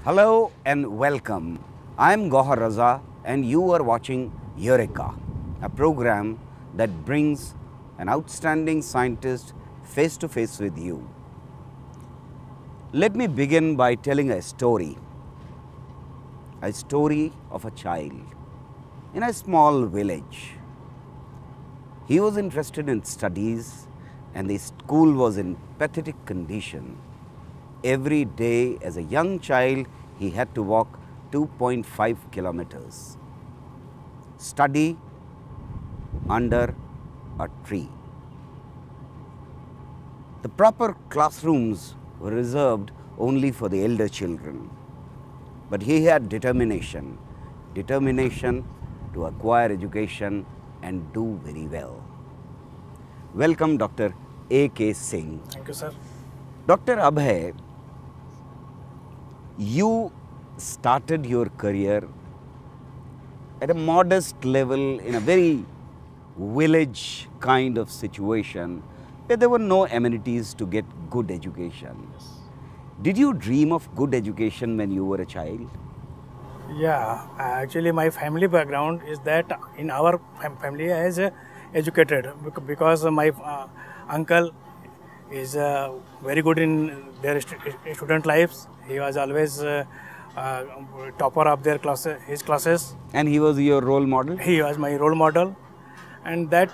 Hello and welcome. I am Gohar Raza and you are watching Eureka, a program that brings an outstanding scientist face to face with you. Let me begin by telling a story of a child in a small village. He was interested in studies and the school was in pathetic condition. Every day as a young child, he had to walk 2.5 kilometers, study under a tree. The proper classrooms were reserved only for the elder children. But he had determination to acquire education and do very well. Welcome Dr. A.K. Singh. Thank you, sir. Dr. Abhay, you started your career at a modest level in a very village kind of situation where there were no amenities to get good education. Yes. Did you dream of good education when you were a child? Yeah, actually my family background is that in our family is educated because my uncle is very good in their student lives. He was always topper of their his classes. And he was your role model? He was my role model. And that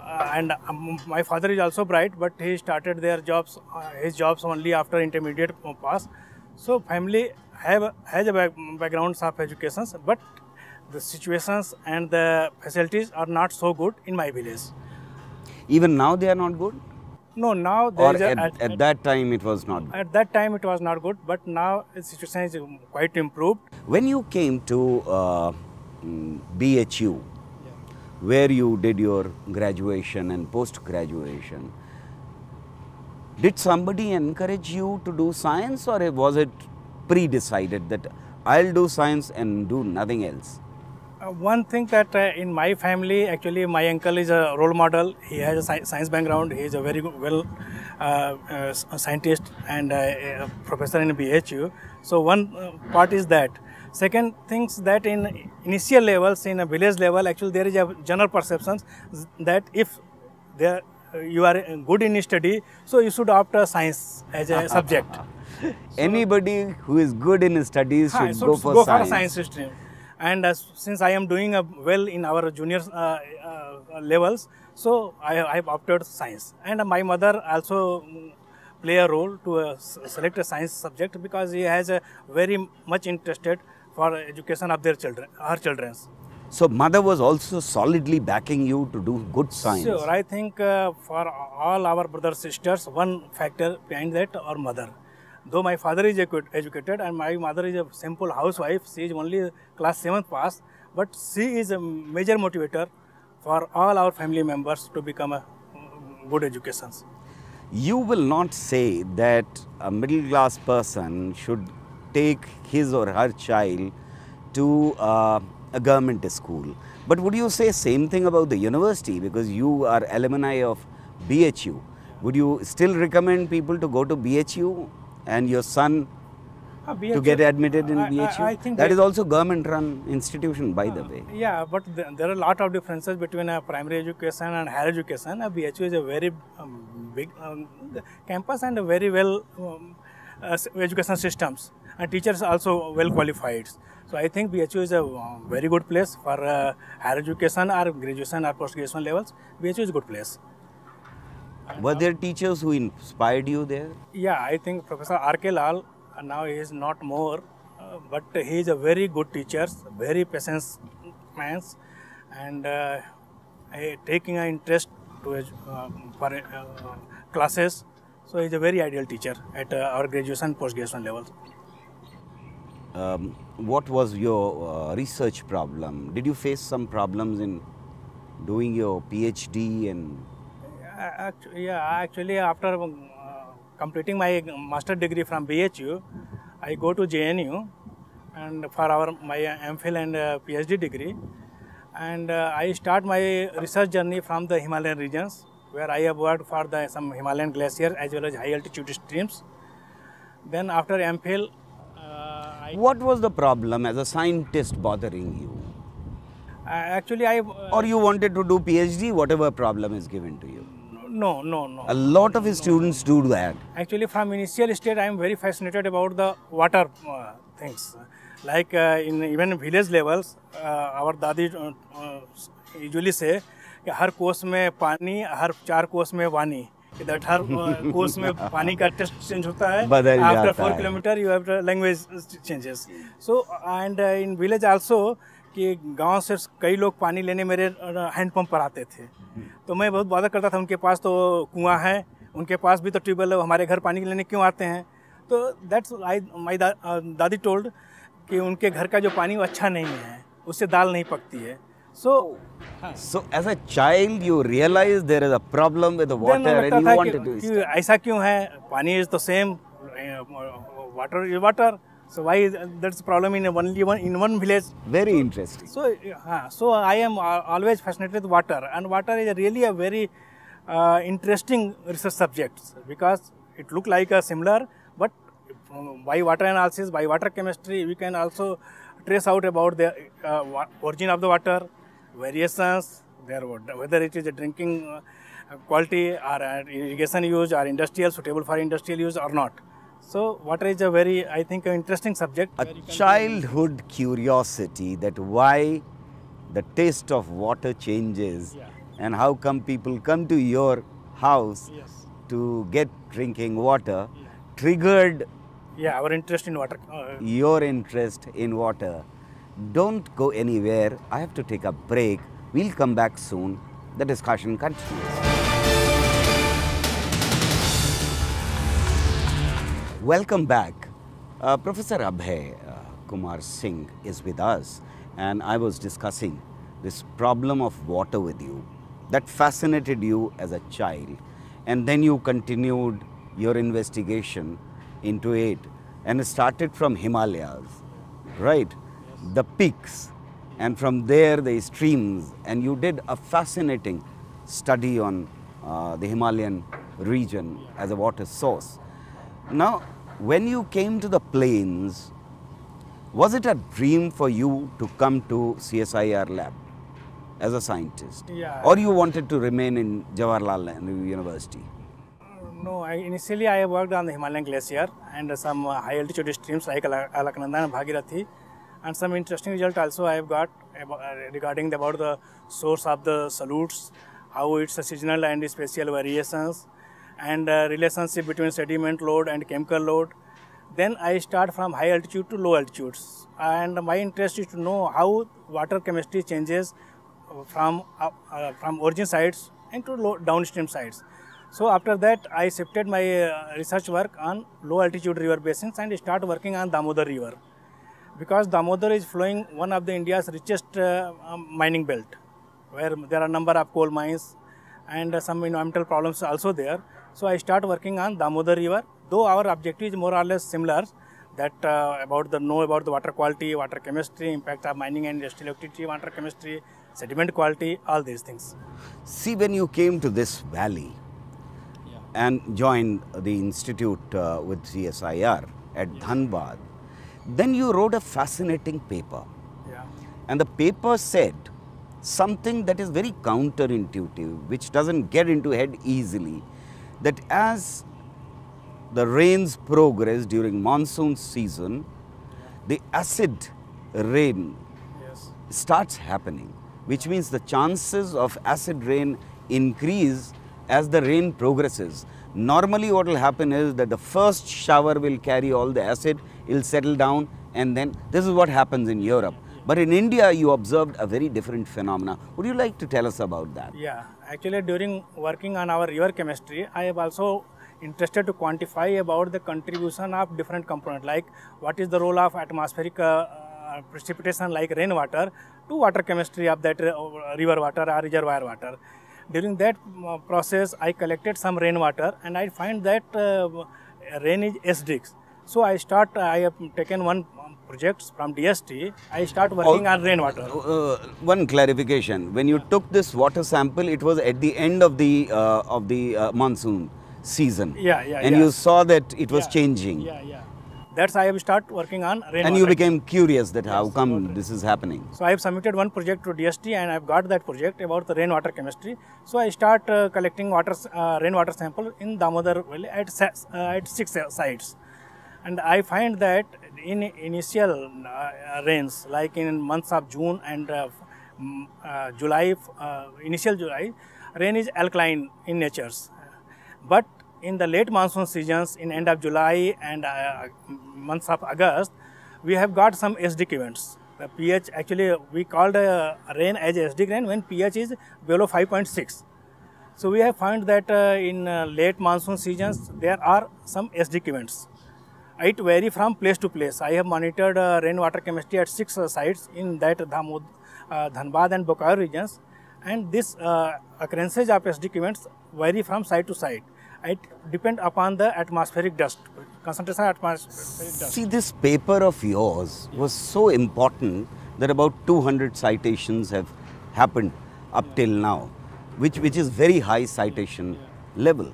my father is also bright, but he started his jobs only after intermediate pass. So family has a background of education, but the situations and the facilities are not so good in my village. Even now they are not good? No, now Or at that time it was not good? At that time it was not good, but now the situation is quite improved. When you came to BHU, where you did your graduation and post-graduation, did somebody encourage you to do science, or was it pre-decided that I'll do science and do nothing else? One thing that in my family, actually my uncle is a role model. He has a science background. He is a very scientist and a professor in BHU. So one part is that. Second things that in initial levels, in a village level, actually there is a general perception that if you are good in study, so you should opt a science as a subject. So, anybody who is good in studies should go for go science. For science stream. And since I am doing well in our junior levels, so I have opted science. And my mother also play a role to select a science subject because he has a very much interested for education of her children. So mother was also solidly backing you to do good science. Sure, I think for all our brothers sisters, one factor behind that our mother. Though my father is educated and my mother is a simple housewife, she is only class 7th pass, but she is a major motivator for all our family members to become a good education. You will not say that a middle class person should take his or her child to a government school. But would you say same thing about the university, because you are alumni of BHU? Would you still recommend people to go to BHU and your son to get admitted in BHU? I think that is also government run institution, by the way. Yeah, but there are a lot of differences between primary education and higher education. BHU is a very big campus and a very well education systems, and teachers also well qualified. So I think BHU is a very good place for higher education or graduation or post-graduation levels. BHU is a good place. Were there teachers who inspired you there? Yeah, I think Professor R.K. Lal, now he is not more, but he is a very good teacher, very patient man, and taking an interest to for classes. So he is a very ideal teacher at our graduation, post-graduation levels. What was your research problem? Did you face some problems in doing your PhD? And actually after completing my master degree from BHU, I go to JNU and for my MPhil and PhD degree, and I start my research journey from the Himalayan regions, where I have worked for some Himalayan glaciers as well as high altitude streams. Then after MPhil, What was the problem as a scientist bothering you? Actually, I Or you wanted to do PhD, whatever problem is given to you? no. A lot of his students do that. Actually, from initial state, I am very fascinated about the water things. Like in even village levels, our dadi usually say कि हर कोस में पानी, हर 4 कोस में वानी. That हर कोस में पानी का taste change होता है. बदल After जाता 4 है. kilometer, you have the language changes. So and in village also कि गांव से कई लोग पानी लेने मेरे हैंडपम्प पर आते थे. तो मैं बहुत बॉदर करता था, उनके पास तो कुआं है, उनके पास भी तो ट्यूबवेल है, हमारे घर पानी लेने क्यों आते हैं. तो दैट्स माय दादी टोल्ड कि उनके घर का जो पानी वो अच्छा नहीं है, उससे दाल नहीं पकती है. So as a child, you realized there is a problem with the water and you wanted to कि ऐसा क्यों है, पानी is the same, water is water. So why that's problem in one village? Very interesting. So I am always fascinated with water, and water is really a very interesting research subject because it look like a similar, but by water analysis, by water chemistry, we can also trace out about the origin of the water, variations, whether it is a drinking quality or irrigation use or industrial, suitable for industrial use or not. So water is a very, I think, interesting subject. A childhood curiosity that why the taste of water changes and how come people come to your house to get drinking water triggered our interest in water. your interest in water. Don't go anywhere. I have to take a break. We'll come back soon. The discussion continues. Welcome back. Professor Abhay Kumar Singh is with us, and I was discussing this problem of water with you that fascinated you as a child, and then you continued your investigation into it and started from Himalayas, right? The peaks, and from there the streams, and you did a fascinating study on the Himalayan region as a water source. Now, when you came to the plains, was it a dream for you to come to CSIR lab as a scientist? Or you wanted to remain in Jawaharlal Nehru University? No, initially I worked on the Himalayan glacier and some high altitude streams like Alaknanda and Bhagirathi, and some interesting result also I have got regarding about the source of the solutes, how it's a seasonal and spatial variations, and relationship between sediment load and chemical load. Then I start from high altitude to low altitudes, and my interest is to know how water chemistry changes from origin sites into downstream sites. So after that I shifted my research work on low altitude river basins and start working on Damodar river, because Damodar is flowing one of the India's richest mining belt, where there are number of coal mines and some environmental problems also there. So I start working on Damodar river, though our objective is more or less similar, that about the water quality, water chemistry, impact of mining and industrial activity, water chemistry, sediment quality, all these things. See, when you came to this valley and joined the institute with CSIR at Dhanbad, then you wrote a fascinating paper. And the paper said something that is very counterintuitive, which doesn't get into head easily, that as the rains progress during monsoon season, the acid rain starts happening, which means the chances of acid rain increase as the rain progresses. Normally what will happen is that the first shower will carry all the acid, it will settle down, and then this is what happens in Europe. But in India, you observed a very different phenomena. Would you like to tell us about that? Yeah, actually during working on our river chemistry, I have also interested to quantify about the contribution of different components, like what is the role of atmospheric precipitation like rainwater to water chemistry of that river water or reservoir water. During that process, I collected some rainwater and I find that rain is acidic. So I have taken one project from DST, I start working on rainwater. One clarification, when you took this water sample, it was at the end of the monsoon season. And you saw that it was changing. that's I have started working on rainwater. And you became curious that how Yes, come water. this is happening. So I have submitted one project to DST and I've got that project about the rainwater chemistry. So I start collecting rainwater sample in Damodar Valley at 6 sites. And I find that in initial rains, like in months of June and July, initial July, rain is alkaline in natures. But in the late monsoon seasons, in end of July and months of August, we have got some acidic events. The pH, actually we called rain as acidic rain when pH is below 5.6. So we have found that in late monsoon seasons, there are some acidic events. It vary from place to place. I have monitored rainwater chemistry at 6 sites in that Dhanbad and Bokaro regions, and this occurrences of acidic events vary from site to site. It depends upon the atmospheric dust, concentration of atmospheric dust. See, this paper of yours was so important that about 200 citations have happened up till now, which is very high citation level.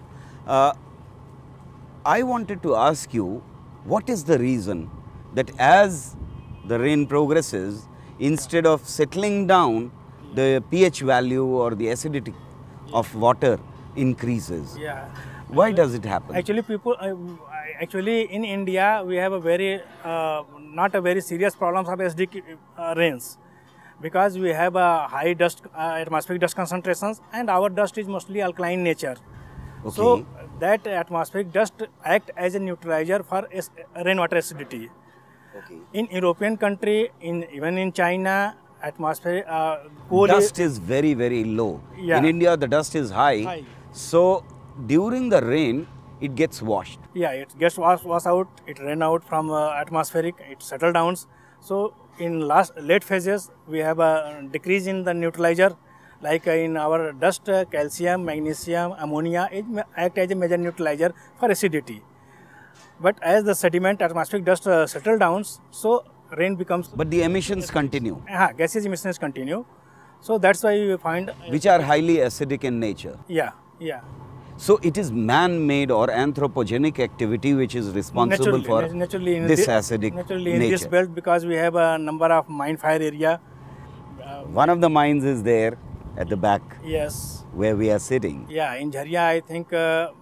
I wanted to ask you, what is the reason that as the rain progresses, instead of settling down, the pH value or the acidity of water increases? Yeah. Why does it happen? Actually, actually in India, we have a very, not a very serious problems of acidic rains, because we have a high dust, atmospheric dust concentrations, and our dust is mostly alkaline nature. Okay. So that atmospheric dust act as a neutralizer for rainwater acidity. Okay. In European country, even in China, atmosphere cool Dust is very, very low. Yeah. In India, the dust is high. High. So during the rain, it gets washed. Yeah, it gets washed out, it ran out from atmospheric, it settled down. So in late phases, we have a decrease in the neutralizer, like in our dust, calcium, magnesium, ammonia, it act as a major neutralizer for acidity. But as the sediment, atmospheric dust settle down, so rain becomes, But the emissions continue, gaseous emissions continue. So that's why we find, which are highly acidic in nature. yeah. So it is man-made or anthropogenic activity which is responsible for naturally in this acidic naturally in nature. this belt, because we have a number of mine fire area. One of the mines is there at the back Yes. where we are sitting. Yeah, in Jharia, I think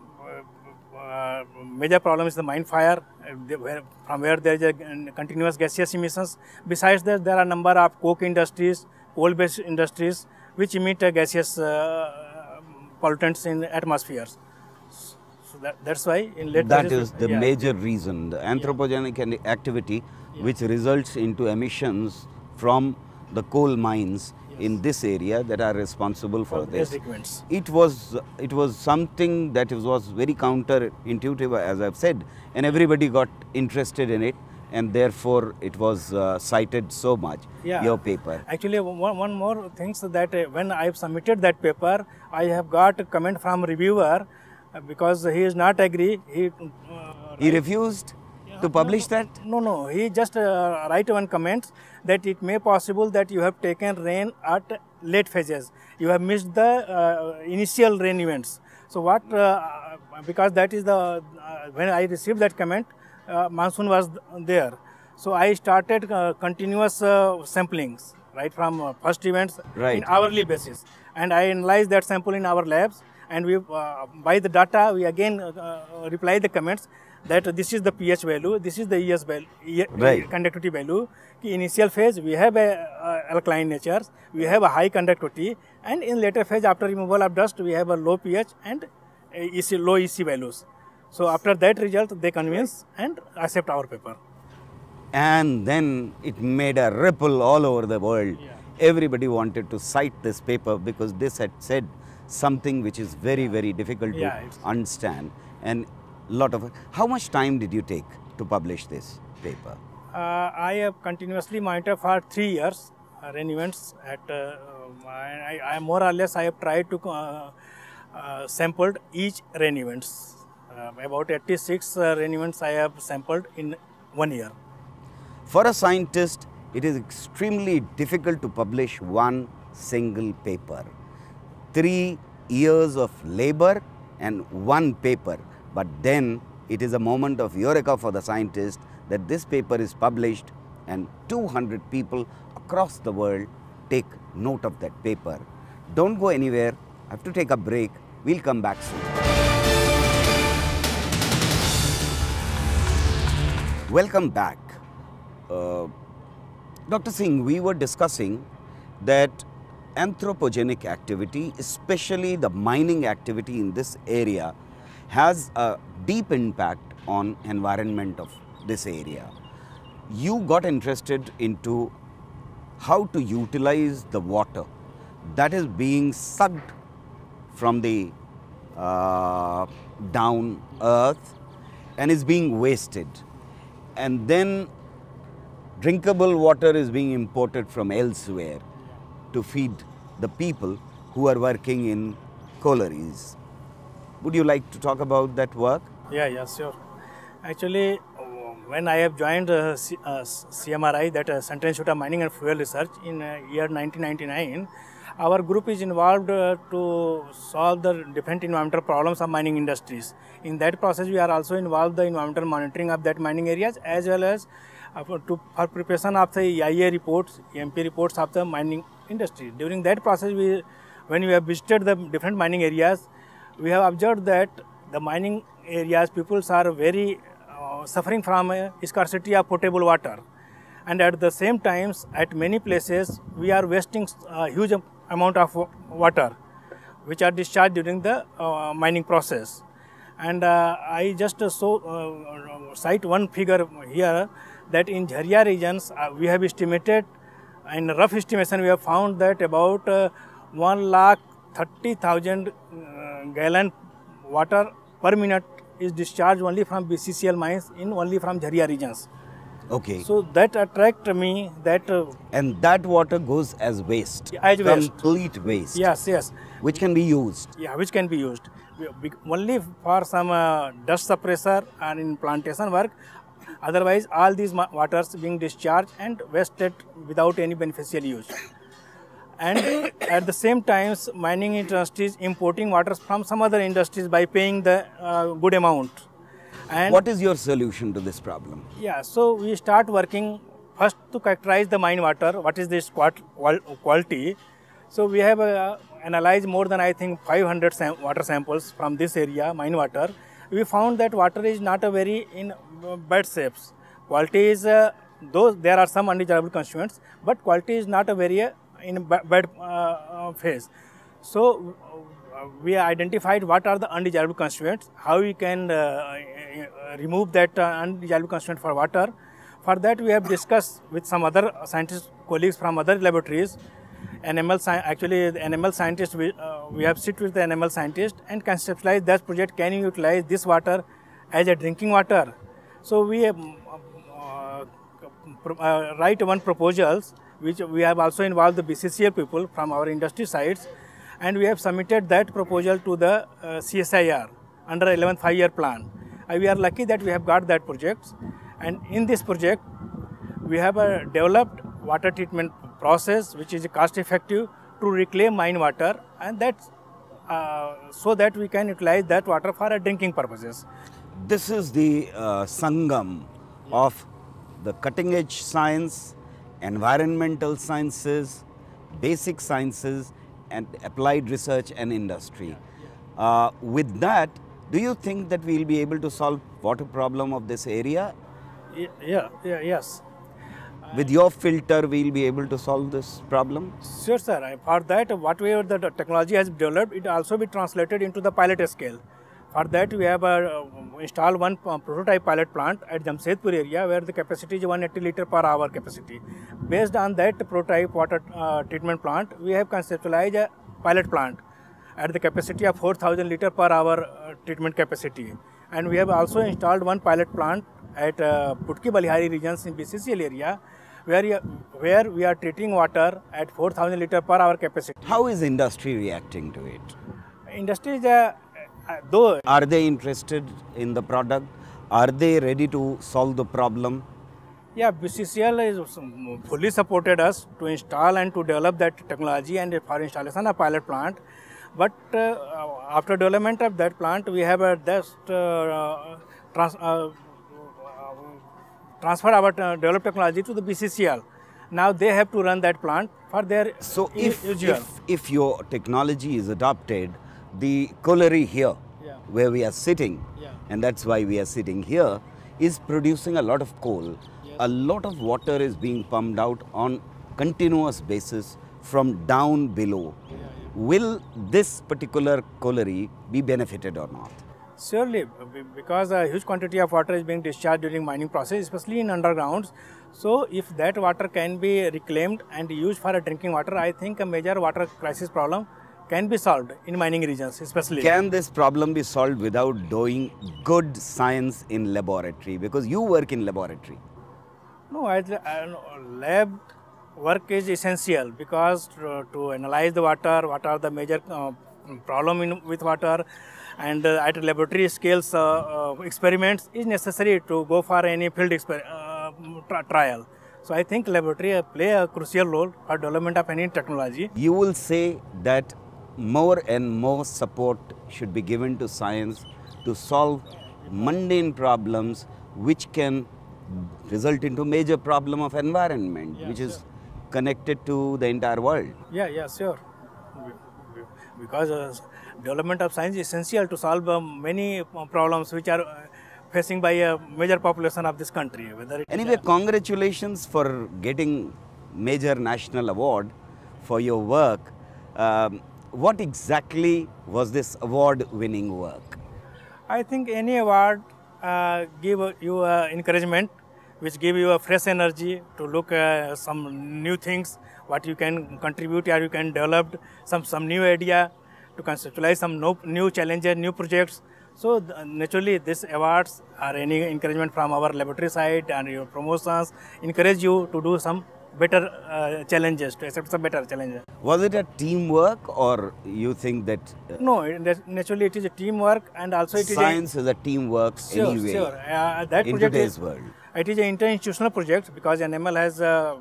major problem is the mine fire, from where there is a continuous gaseous emissions. Besides that, there are number of coke industries, coal-based industries, which emit gaseous pollutants in atmospheres. So that's why in late That phases, is the major reason, the anthropogenic activity which results into emissions from the coal mines in this area that are responsible for this. acidic events. It was something that was very counterintuitive, as I've said, and everybody got interested in it, and therefore it was cited so much, your paper. Actually, one more thing, so that when I have submitted that paper, I have got a comment from reviewer, because he is not agree. He refused to publish that? No. He just write one comment that it may possible that you have taken rain at late phases. You have missed the initial rain events. So what? Because that is the when I received that comment, monsoon was there. So I started continuous samplings, right from first events in hourly basis, and I analyzed that sample in our labs, and we by the data we again reply the comments that this is the pH value, this is the ES value, conductivity value. Initial phase we have a alkaline nature, we have a high conductivity, and in later phase after removal of dust we have a low pH and low EC values. So after that result they convince and accept our paper. And then it made a ripple all over the world. Everybody wanted to cite this paper because this had said something which is very, very difficult to understand. And lot of. How much time did you take to publish this paper? I have continuously monitored for 3 years rain events. At I more or less I have tried to sampled each rain events. About 86 rain events I have sampled in 1 year. For a scientist, it is extremely difficult to publish one single paper. 3 years of labor and one paper. But then it is a moment of eureka for the scientist that this paper is published and 200 people across the world take note of that paper. Don't go anywhere. I have to take a break. We'll come back soon. Welcome back. Dr. Singh, we were discussing that anthropogenic activity, especially the mining activity in this area, has a deep impact on environment of this area. You got interested into how to utilize the water that is being sucked from the down earth and is being wasted, and then drinkable water is being imported from elsewhere to feed the people who are working in collieries. Would you like to talk about that work? Yeah, sure. Actually, when I have joined CMRI, that Central Institute of Mining and Fuel Research, in year 1999, our group is involved to solve the different environmental problems of mining industries. In that process, we are also involved in the environmental monitoring of that mining areas, as well as for preparation of the EIA reports, EMP reports of the mining industry. During that process, when we have visited the different mining areas, we have observed that the mining areas, people are very suffering from a scarcity of potable water, and at the same time, at many places, we are wasting a huge amount of water, which are discharged during the mining process. And I just cite one figure here, that in Jharia regions, we have estimated, in rough estimation, we have found that about 1,30,000 gallon water per minute is discharged only from BCCL mines only from Jharia regions. Okay. So that attracted me that... and that water goes as waste? As waste. Complete waste? Yes. Which can be used? Yeah, which can be used. Only for some dust suppressor and in plantation work. Otherwise, all these waters being discharged and wasted without any beneficial use. And at the same time, mining industries importing waters from some other industries by paying the good amount. And what is your solution to this problem? Yeah, so we start working first to characterize the mine water, what is this quality. So we have analyzed more than, I think, 500 water samples from this area, mine water. We found that water is not a very in bad shapes. Quality is, though there are some undesirable constituents, but quality is not a very in bad phase. So we identified what are the undesirable constituents, how we can remove that undesirable constituent for water. For that, we have discussed with some other scientists, colleagues from other laboratories. Actually, the NML scientists, we have sit with the NML scientist and conceptualize that project. Can you utilize this water as a drinking water? So we write one proposals, which we have also involved the BCCL people from our industry sites, and we have submitted that proposal to the CSIR under 11th 5-year plan. We are lucky that we have got that project, and in this project, we have developed water treatment process which is cost effective to reclaim mine water, and that's so that we can utilize that water for drinking purposes. This is the sangam of the cutting edge science, environmental sciences, basic sciences, and applied research and industry. With that, do you think that we will be able to solve water problem of this area? Yes. With your filter, we will be able to solve this problem? Sure, sir. For that, whatever the technology has developed, it also be translated into the pilot scale. For that, we have installed one prototype pilot plant at Jamshedpur area, where the capacity is 180 liter per hour capacity. Based on that prototype water treatment plant, we have conceptualized a pilot plant at the capacity of 4,000 liter per hour treatment capacity. And we have also installed one pilot plant at Putki Balihari regions in BCCL area, where we are treating water at 4,000 liter per hour capacity. How is industry reacting to it? Industry is though. Are they interested in the product? Are they ready to solve the problem? Yeah, BCCL is fully supported us to install and to develop that technology and for installation of pilot plant. But after development of that plant, we have just transfer our developed technology to the BCCL. Now they have to run that plant for their So usual. if your technology is adopted, the colliery here, Yeah. where we are sitting, Yeah. and that's why we are sitting here, is producing a lot of coal. Yes. A lot of water is being pumped out on continuous basis from down below. Will this particular colliery be benefited or not? Surely, because a huge quantity of water is being discharged during mining process, especially in undergrounds. So, if that water can be reclaimed and used for a drinking water, I think a major water crisis problem can be solved in mining regions, especially. Can this problem be solved without doing good science in laboratory? Because you work in laboratory. No, lab work is essential because to analyze the water, what are the major problem with water, and at laboratory scales experiments is necessary to go for any field trial. So I think laboratory play a crucial role for development of any technology. You will say that more and more support should be given to science to solve mundane problems which can result into major problem of environment, which is connected to the entire world. Yeah, sure. Because development of science is essential to solve many problems which are facing by a major population of this country. Anyway, congratulations for getting major national award for your work. What exactly was this award-winning work? I think any award give you encouragement, which give you a fresh energy to look some new things, what you can contribute or you can develop some new idea to conceptualize some new challenges, new projects. So naturally, these awards are any encouragement from our laboratory side, and your promotions encourage you to do some better challenges, to accept some better challenges. Was it a teamwork, or you think that No, naturally it is a teamwork, and also it is science is a teamwork anyway Sure. That in project today's is, world? It is an interinstitutional project because NML has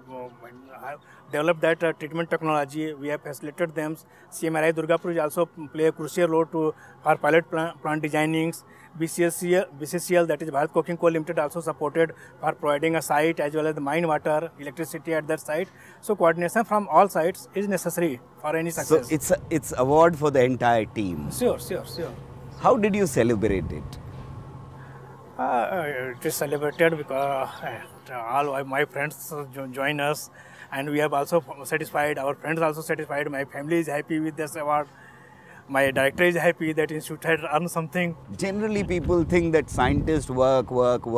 developed that treatment technology. We have facilitated them. CMRI Durgapur also play a crucial role for pilot plant designings. BCCL, that is Bharat Coking Coal Limited, also supported for providing a site as well as the mine water, electricity at that site. So coordination from all sides is necessary for any success. So it's award for the entire team. Sure. How did you celebrate it? It is celebrated because all my friends join us, and we have also satisfied, our friends also satisfied, my family is happy with this award, my director is happy that institute had earned something. Generally, people think that scientists work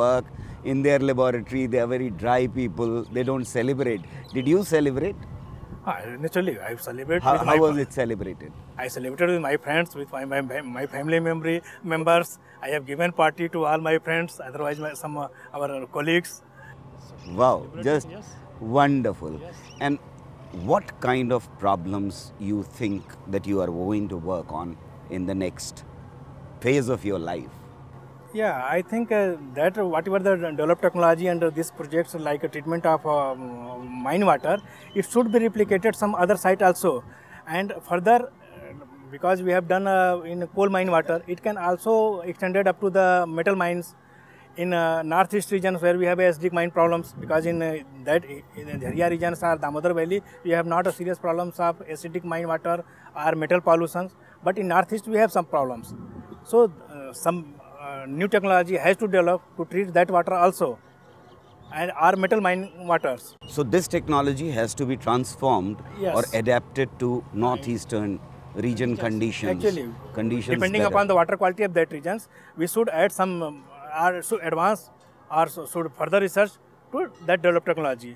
in their laboratory. They are very dry people. They don't celebrate. Did you celebrate? Naturally, I celebrated. How was it celebrated? I celebrated with my friends, with my family members. I have given party to all my friends, otherwise some our colleagues. Wow, just wonderful. And what kind of problems you think that you are going to work on in the next phase of your life? Yeah, I think that whatever the developed technology under these projects, like a treatment of mine water, it should be replicated some other site also. And further, because we have done in coal mine water, it can also extended up to the metal mines in northeast regions where we have acidic mine problems. Because in the Dharia regions or Damodar Valley, we have not a serious problems of acidic mine water or metal pollutions. But in northeast, we have some problems. So some new technology has to develop to treat that water also, and our metal mine waters. So this technology has to be transformed or adapted to northeastern region conditions. Actually, depending upon the water quality of that regions, we should add some or should advance or should further research to that developed technology.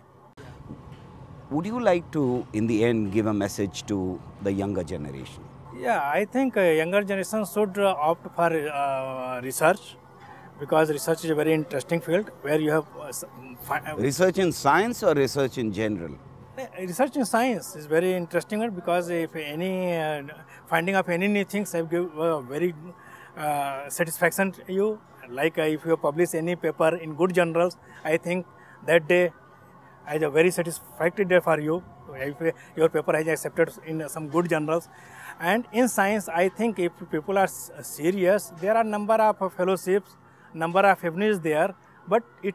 Would you like to, in the end, give a message to the younger generation? Yeah, I think younger generation should opt for research, because research is a very interesting field where you have research in science or research in general? Research in science is very interesting because if any finding of any new things have give very satisfaction to you. Like if you publish any paper in good journals, I think that day is a very satisfactory day for you. If your paper is accepted in some good journals. And in science, I think if people are serious, there are number of fellowships, number of avenues there, but it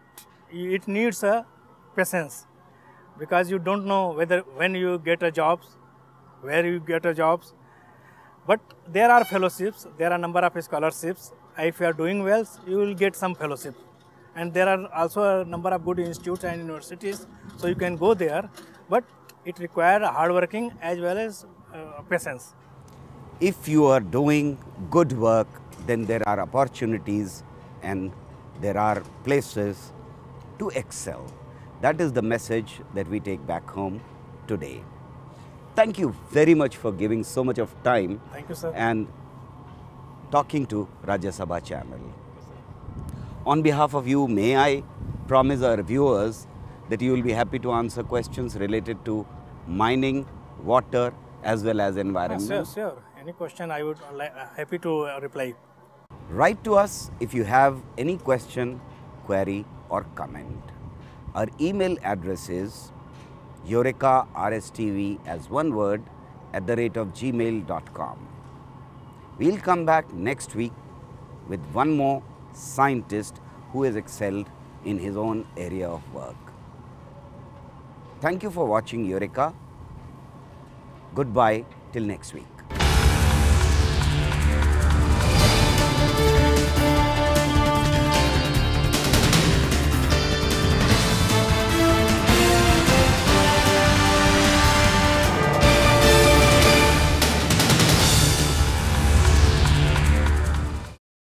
it needs a patience, because you don't know whether when you get a jobs, where you get a jobs. But there are fellowships, there are number of scholarships. If you are doing well, you will get some fellowship. And there are also a number of good institutes and universities, so you can go there. But it requires hard working as well as patience. If you are doing good work, then there are opportunities and there are places to excel. That is the message that we take back home today. Thank you very much for giving so much of time. Thank you, sir. And talking to Rajya Sabha channel. On behalf of you, may I promise our viewers that you will be happy to answer questions related to mining, water, as well as environment. Sure. Any question, I would happy to reply. Write to us if you have any question, query or comment. Our email address is eurekarstv as one word @gmail.com. We'll come back next week with one more scientist who has excelled in his own area of work. Thank you for watching Eureka. Goodbye till next week.